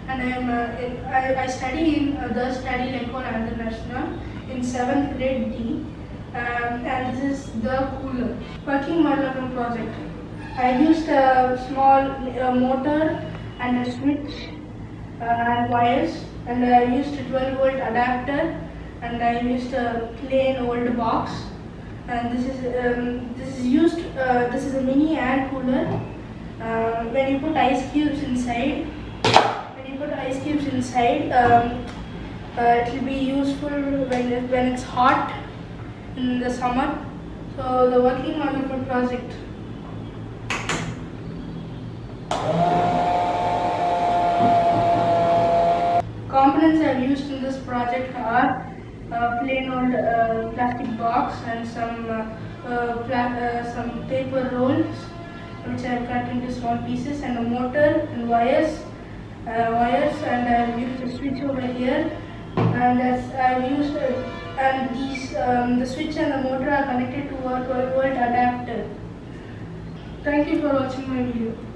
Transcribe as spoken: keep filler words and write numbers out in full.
and I am uh, in, I, I study in uh, the study Lecon International in seventh grade D, um, and this is the cooler. Working model of a project. I used a small uh, motor and a switch uh, and wires, and I used a twelve volt adapter, and I used a plain old box. And this is um, this is used. Uh, this is a mini air cooler. Uh, when you put ice cubes inside, when you put ice cubes inside, um, uh, it will be useful when it, when it's hot in the summer. So the working model for project. Components I have used in this project are a plain old uh, plastic box and some uh, uh, uh, some paper rolls, which I have cut into small pieces, and a motor and wires, uh, wires, and I have used a switch over here. And as I have used, uh, and these um, the switch and the motor are connected to a twelve volt adapter. Thank you for watching my video.